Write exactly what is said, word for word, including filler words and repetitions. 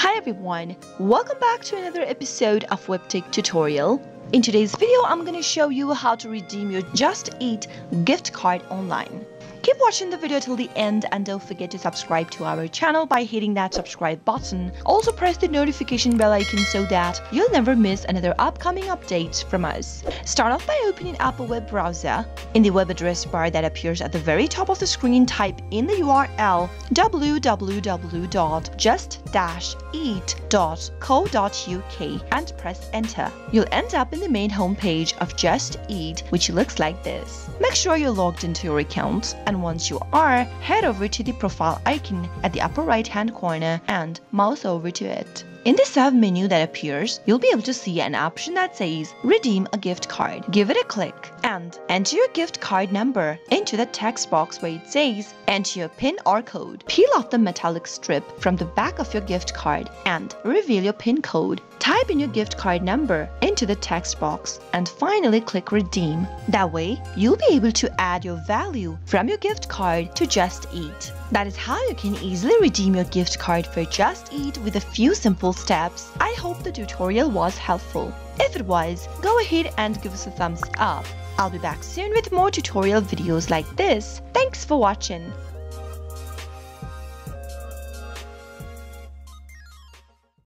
Hi everyone, welcome back to another episode of Webtech Tutorial. In today's video, I'm going to show you how to redeem your JustEat gift card online. Keep watching the video till the end and don't forget to subscribe to our channel by hitting that subscribe button. Also press the notification bell icon so that you'll never miss another upcoming update from us. Start off by opening up a web browser. In the web address bar that appears at the very top of the screen, type in the U R L w w w dot just eat dot co dot u k and press enter. You'll end up in the main homepage of JustEat, which looks like this. Make sure you're logged into your account, and once you are, head over to the profile icon at the upper right hand corner and mouse over to it. In the sub menu that appears, you'll be able to see an option that says Redeem a gift card. Give it a click and enter your gift card number into the text box where it says Enter your PIN or code. Peel off the metallic strip from the back of your gift card and reveal your PIN code. Type in your gift card number into the text box and finally click Redeem. That way, you'll be able to add your value from your gift card to JustEat. That is how you can easily redeem your gift card for JustEat with a few simple steps. I hope the tutorial was helpful. If it was, go ahead and give us a thumbs up. I'll be back soon with more tutorial videos like this. Thanks for watching.